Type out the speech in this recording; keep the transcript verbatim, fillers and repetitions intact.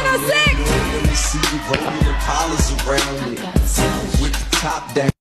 oh six. Let me see you rolling the collars around it with the top down.